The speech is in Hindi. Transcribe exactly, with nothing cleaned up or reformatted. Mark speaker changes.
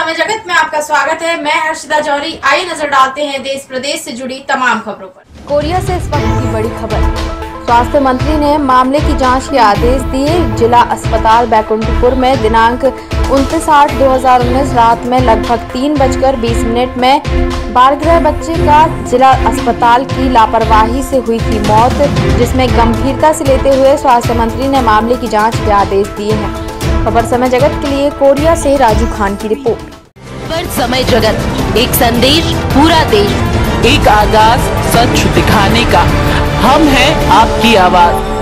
Speaker 1: समय जगत में आपका स्वागत है। मैं हर्षिता जौहरी। आइए नजर डालते हैं देश प्रदेश से जुड़ी तमाम खबरों पर।
Speaker 2: कोरिया से इस वक्त की बड़ी खबर। स्वास्थ्य मंत्री ने मामले की जांच के आदेश दिए। जिला अस्पताल बैकुंठपुर में दिनांक उनतीस आठ दो हजार उन्नीस रात में लगभग तीन बजकर बीस मिनट में बारह बच्चे का जिला अस्पताल की लापरवाही से हुई थी मौत, जिसमें गंभीरता से लेते हुए स्वास्थ्य मंत्री ने मामले की जांच के आदेश दिए हैं। खबर समय जगत के लिए कोरिया से राजू खान की रिपोर्ट।
Speaker 3: खबर समय जगत, एक संदेश पूरा देश,
Speaker 4: एक आगाज सच दिखाने का। हम हैं आपकी आवाज।